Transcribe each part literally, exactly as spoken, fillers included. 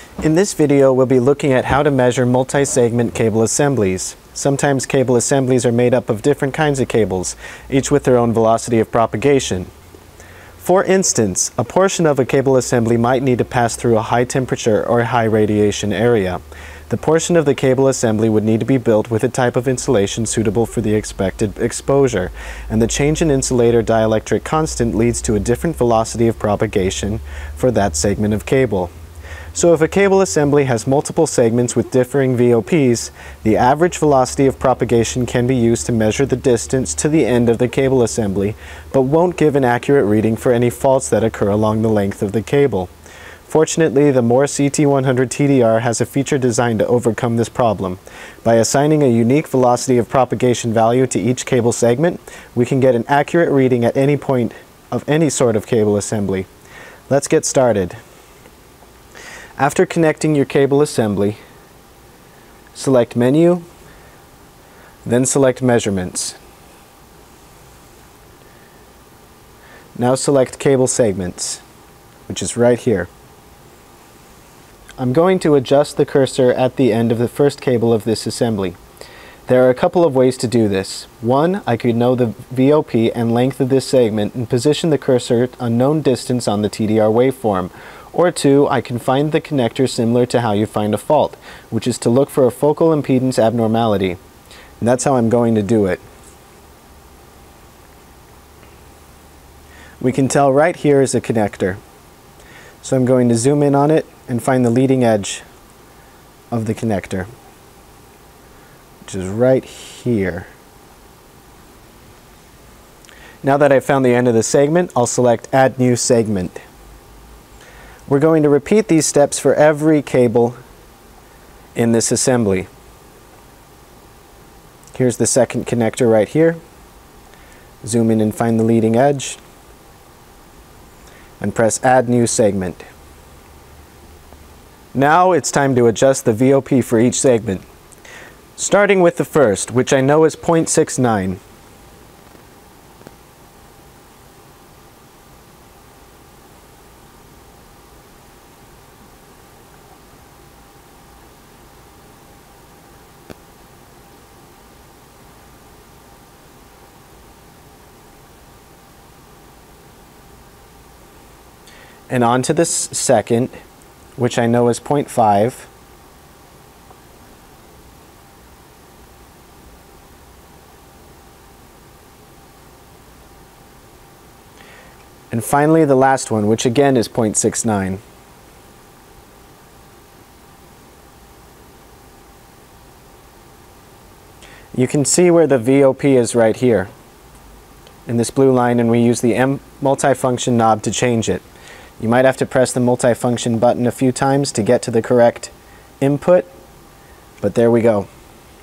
In this video, we'll be looking at how to measure multi-segment cable assemblies. Sometimes cable assemblies are made up of different kinds of cables, each with their own velocity of propagation. For instance, a portion of a cable assembly might need to pass through a high temperature or high radiation area. The portion of the cable assembly would need to be built with a type of insulation suitable for the expected exposure, and the change in insulator dielectric constant leads to a different velocity of propagation for that segment of cable. So if a cable assembly has multiple segments with differing V O Ps, the average velocity of propagation can be used to measure the distance to the end of the cable assembly, but won't give an accurate reading for any faults that occur along the length of the cable. Fortunately, the M O H R C T one hundred T D R has a feature designed to overcome this problem. By assigning a unique velocity of propagation value to each cable segment, we can get an accurate reading at any point of any sort of cable assembly. Let's get started. After connecting your cable assembly, select Menu, then select Measurements. Now select Cable Segments, which is right here. I'm going to adjust the cursor at the end of the first cable of this assembly. There are a couple of ways to do this. One, I could know the V O P and length of this segment and position the cursor a known distance on the T D R waveform. Or two, I can find the connector similar to how you find a fault, which is to look for a focal impedance abnormality. And that's how I'm going to do it. We can tell right here is a connector. So I'm going to zoom in on it and find the leading edge of the connector, which is right here. Now that I've found the end of the segment, I'll select Add New Segment. We're going to repeat these steps for every cable in this assembly. Here's the second connector right here. Zoom in and find the leading edge, and press Add New Segment. Now it's time to adjust the V O P for each segment. Starting with the first, which I know is zero point six nine. And on to this second, which I know is zero point five. And finally the last one, which again is zero point six nine. You can see where the V O P is right here in this blue line, and we use the M multifunction knob to change it. You might have to press the multifunction button a few times to get to the correct input, but there we go.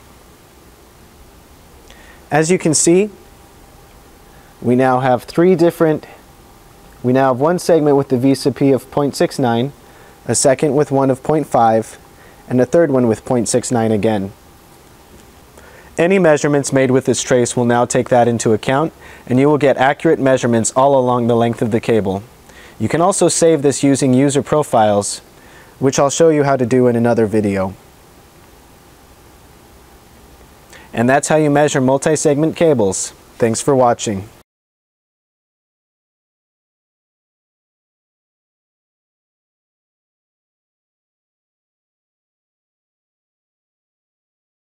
As you can see, we now have three different, we now have one segment with the V sub P of zero point six nine, a second with one of zero point five, and a third one with zero point six nine again. Any measurements made with this trace will now take that into account, and you will get accurate measurements all along the length of the cable. You can also save this using user profiles, which I'll show you how to do in another video. And that's how you measure multi-segment cables. Thanks for watching.